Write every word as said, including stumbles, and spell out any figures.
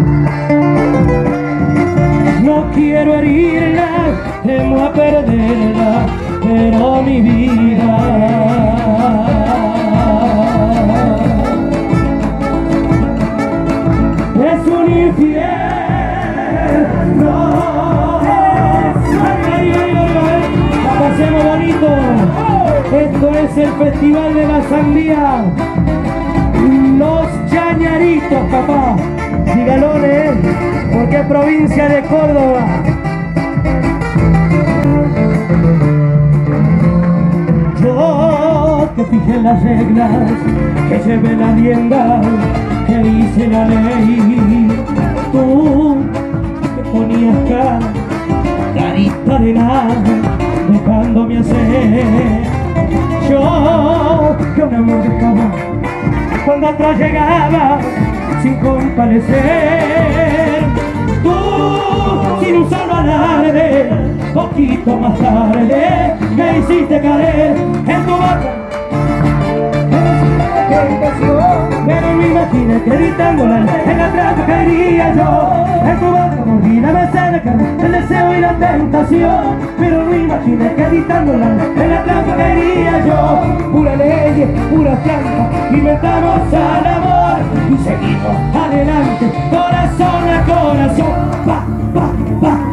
No quiero herirla, temo a perderla, pero mi vida es un infierno. La pasemos bonito. Esto es el Festival de la Sandía. Los Chañaritos, papá. Dígalones, porque es provincia de Córdoba. Yo que fijé las reglas, que llevé la rienda, que dice la ley. Tú que ponías cara, carita de nada, dejándome hacer. Yo que un amor dejaba cuando atrás llegaba sin comparecer. Tú sin un solo alarde, poquito más tarde me hiciste caer en tu boca. Pero no imaginé que gritándola en la trampa caería yo. En tu boca mordida me acerca el deseo y la tentación. Pero no imaginé que gritándola en la trampa caería yo. Pura ley, pura trampa, inventamos al amor y seguimos adelante, corazón a corazón, pa, pa, pa.